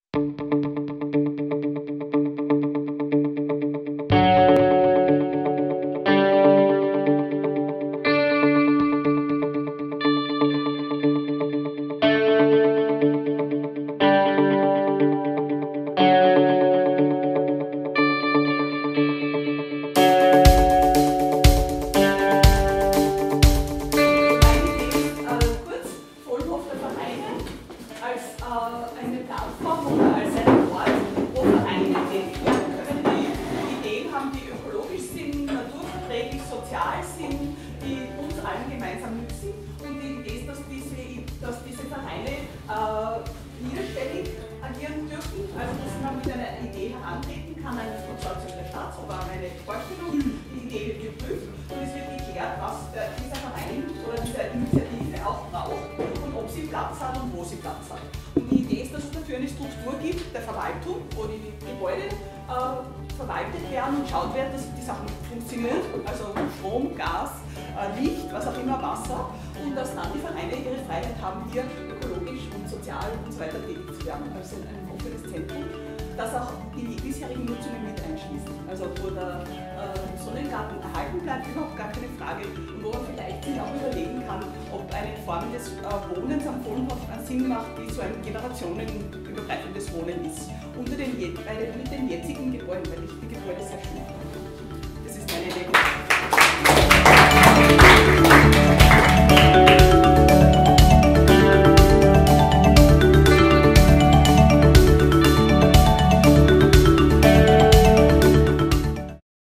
Eine Plattform oder als ein Ort, wo Vereine tätig werden können, die Ideen haben, die ökologisch sind, naturverträglich, sozial sind, die uns allen gemeinsam nützen. Und die Idee ist, dass diese Vereine niederschwellig agieren dürfen. Also dass man mit einer Idee herantreten kann, ein Konsortium der Stadt, sogar eine Vorstellung, die Idee wird geprüft und es wird geklärt, was dieser Verein oder diese Initiative auch braucht und ob sie Platz hat und wo sie Platz hat. Und die Idee ist, dass es dafür eine Struktur gibt der Verwaltung, wo die Gebäude verwaltet werden und schaut wird, dass die Sachen funktionieren, also Strom, Gas, Licht, was auch immer, Wasser, und dass dann die Vereine ihre Freiheit haben, hier ökologisch und sozial und so weiter tätig zu werden. Also ein offenes Zentrum, das auch die bisherigen Nutzungen mit einschließt. Also wo der Sonnengarten erhalten bleibt, überhaupt gar keine Frage, und wo man vielleicht sich auch überlegen kann, ob eine Form des Wohnens am Vollenhof Sinn macht, die so ein generationenübergreifendes Wohnen ist, mit den jetzigen Gebäuden, weil ich die Gebäude sehr schön finde.